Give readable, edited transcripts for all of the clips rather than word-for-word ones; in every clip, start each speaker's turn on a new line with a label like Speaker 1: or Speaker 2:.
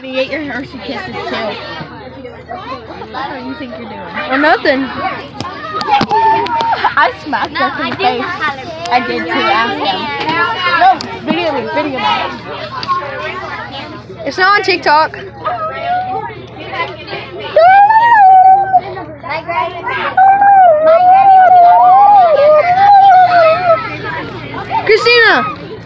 Speaker 1: You ate your Hershey Kisses too. What do you think you're doing?
Speaker 2: Or nothing.
Speaker 1: I smacked Jeff in the face. I did too, ask him. No, video me.
Speaker 2: It's not on TikTok. Christina!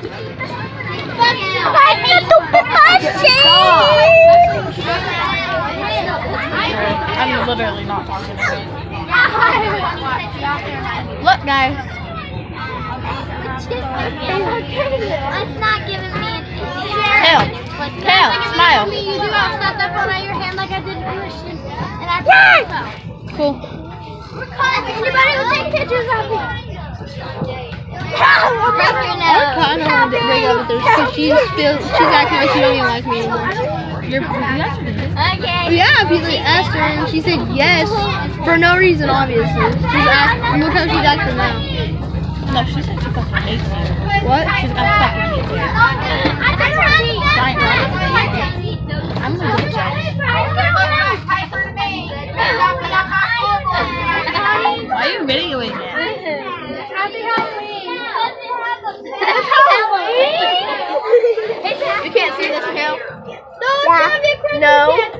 Speaker 1: I'm literally not talking to you. Look, guys.
Speaker 3: It's not giving me
Speaker 1: Tail, smile.
Speaker 3: You do have stuff that fell out of your hand like I did Christian. And I
Speaker 2: Cool.
Speaker 3: Anybody will take pictures of me.
Speaker 1: I kind of wanted to bring up with her because she's acting like she don't even like me anymore.
Speaker 3: Okay.
Speaker 2: Yeah, because I asked her and she said yes for no reason, obviously. She's asking, look how she's acting now.
Speaker 1: No, she said she fucking hates you.
Speaker 2: What?
Speaker 1: She's fucking hates you. I'm gonna get jealous. Why are you videoing it?
Speaker 3: Happy Halloween.
Speaker 1: You can't see this, Kale.
Speaker 3: No.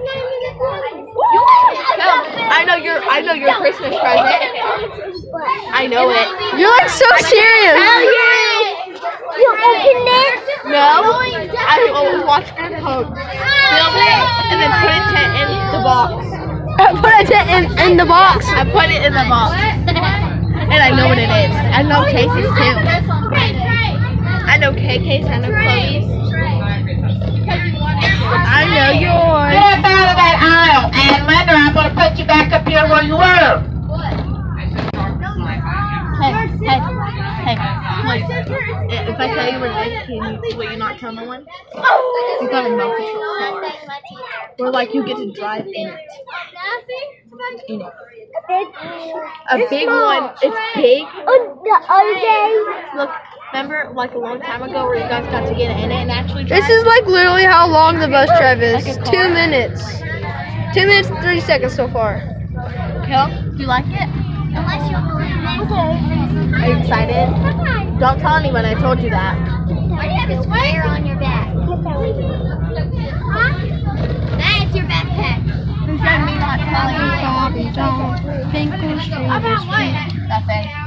Speaker 1: I know your Christmas present. I know it.
Speaker 2: You're like so serious.
Speaker 3: You open it?
Speaker 1: No. I always watch Grandpa film it and then put it in the box.
Speaker 2: Put it in the box.
Speaker 1: I put it in the box. And I know what it is. I know Casey's too. I know KK's, I know Chloe's. I know yours.
Speaker 4: Get out of that aisle, and Linda, I'm going to put you back up here where you were.
Speaker 1: Hey, wait. If I tell you what it is, will you not tell no one? You got a milk control. Or like you get to drive in it. In it. A big one. It's big.
Speaker 3: The other day.
Speaker 1: Look, remember like a long time ago where you guys got to get in it and actually drive?
Speaker 2: This is like literally how long the bus drive is. 2 minutes. 2 minutes and 30 seconds so far.
Speaker 1: Kel, do you like it?
Speaker 3: Unless you believe it.
Speaker 1: Are you excited? Don't tell anyone I told you that.
Speaker 3: Why do you have a square on your back? Huh? That is your backpack.
Speaker 1: Who's me not telling you?
Speaker 3: About what?
Speaker 1: That thing.